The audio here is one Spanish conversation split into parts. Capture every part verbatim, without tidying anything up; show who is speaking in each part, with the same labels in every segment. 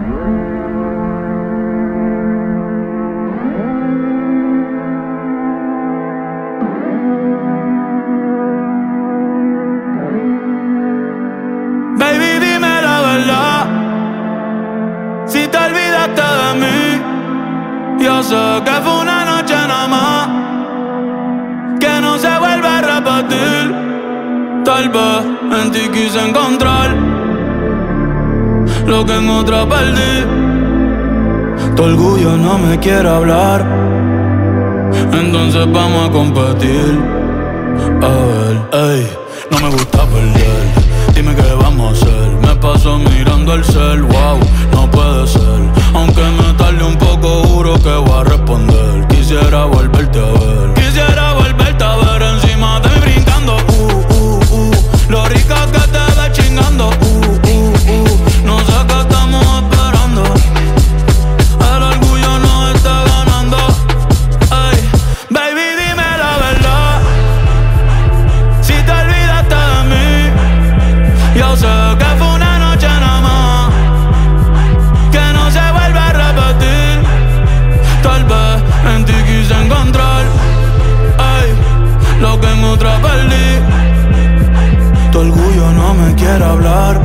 Speaker 1: Baby, dime la verdad, si te olvidaste de mí. Yo sé que fue una noche nada más, que no se vuelve a repetir. Tal vez en ti quise encontrar lo que en otra perdí. Tu orgullo no me quiere hablar, entonces vamos a competir. A ver, ey, no me gusta perder. Dime qué vamos a hacer. Me paso mirando el cel, wow, no puede ser. Aunque me tarde un poco, juro que voy a responder. Quisiera volverte a ver, quisiera volverte a ver encima de mí brincando. Uh, uh, uh, lo rica que te ves chingando. Uh, uh, uh, no sé qué estamos esperando. El orgullo nos está ganando. Ey, baby, dime la verdad, si te olvidaste de mí. Yo sé que fue una noche nada más, que no se vuelve a repetir. Tal vez en ti quise encontrar, ey, lo que en otra perdí. Tu orgullo no me quiere hablar,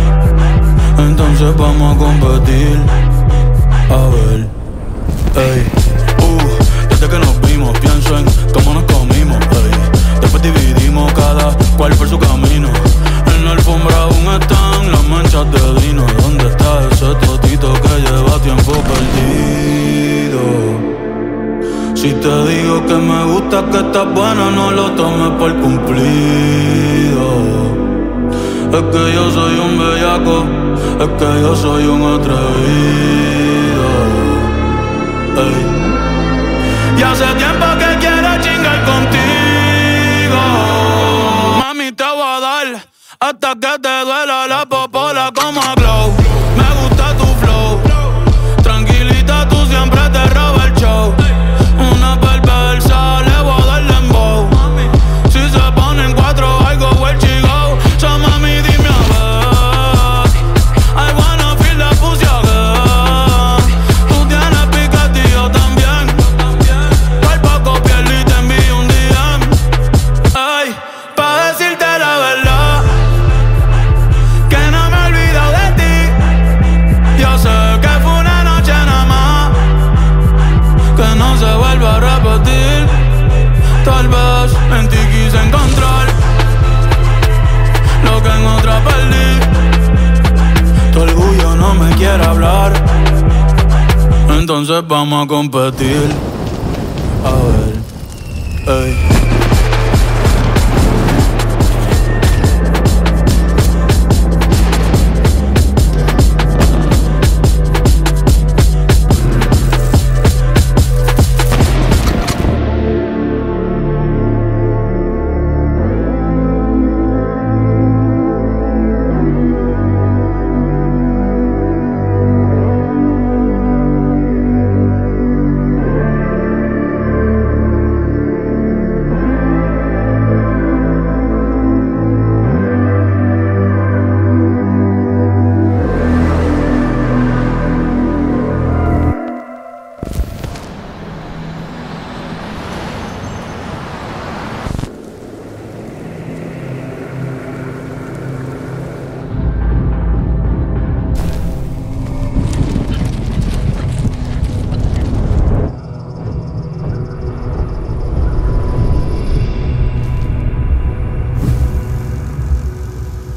Speaker 1: entonces vamos a competir. A ver, ey, uh, desde que nos vimos pienso en cómo nos comimos, ey. Después dividimos cada cual por su camino. En la alfombra aún están las manchas de vino. ¿Dónde está ese totito que lleva tiempo perdido? Si te digo que me gusta, que estás buena, no lo tomes por cumplido. Es que yo soy un bellaco, es que yo soy un atrevido. Ey. Y hace tiempo que quiero chingar contigo. Mami, te voy a dar hasta que te duela la popola como a Glow. Me gusta tu flow, tranquilita, tú siempre te robas el show. Una perversa, le voy a dar dembow. Si se ponen cuatro, I go where she go. So mami, dime a ver, I wanna feel the pussy again. Tú tienes piquete y yo también. Por poco pierdo y te envío un D M. Ay, pa' decirte la verdad, que no me he olvidado de ti. Yo sé que fue una noche nada más, que no se vuelve a repetir. Tal vez en ti quise encontrar lo que en otra perdí. Tu orgullo no me quiere hablar, entonces vamos a competir. A ver, ey.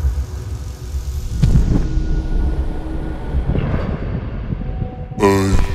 Speaker 2: Ay.